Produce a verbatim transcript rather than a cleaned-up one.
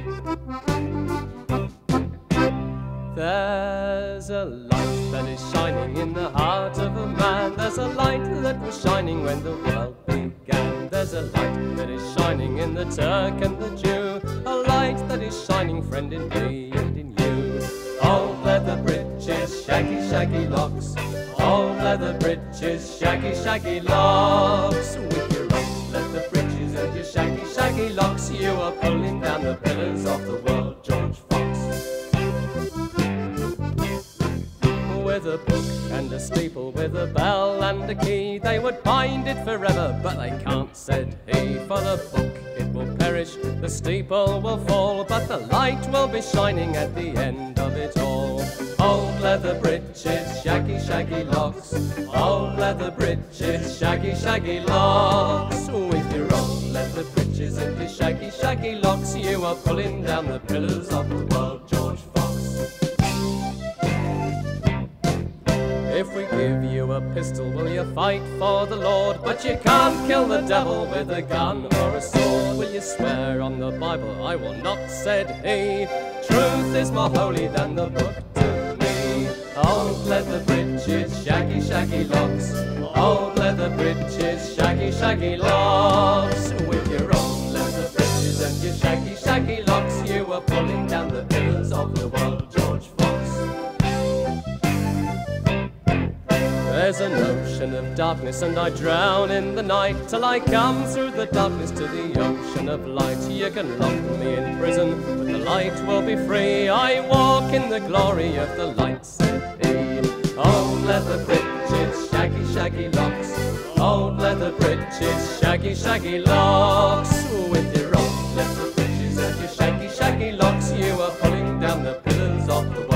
There's a light that is shining in the heart of a man. There's a light that was shining when the world began. There's a light that is shining in the Turk and the Jew. A light that is shining, friend, in me and in you. Old leather breeches, shaggy, shaggy locks. Old leather breeches, shaggy, shaggy locks. With your old leather breeches and your shaggy, shaggy locks, you are pulling down the pillars of the world, George Fox. With a book and a steeple, with a bell and a key, they would bind it forever, but they can't, said he. For the book it will perish, the steeple will fall, but the light will be shining at the end of it all. Old leather breeches, shaggy, shaggy locks. Old leather breeches, shaggy, shaggy locks. With your old leather breeches and your shaggy, shaggy locks, you are pulling down the pillars of the world, George Fox. If we give you a pistol, will you fight for the Lord? But you can't kill the devil with a gun or a sword. Will you swear on the Bible? I will not, said he. Truth is more holy than the book to me. Old leather breeches, shaggy, shaggy locks. Old leather breeches, shaggy, shaggy locks. With your old leather breeches and your shaggy, shaggy locks, you are pulling down the pillars of the world, George Fox. There's an ocean of darkness and I drown in the night, till I come through the darkness to the ocean of light. You can lock me in prison, but the light will be free. I walk in the glory of the light, said he. Old leather breeches, shaggy, shaggy locks. Old leather breeches, shaggy, shaggy locks. With your old leather breeches and your shaggy, shaggy locks, you are pulling down the pillars of the world.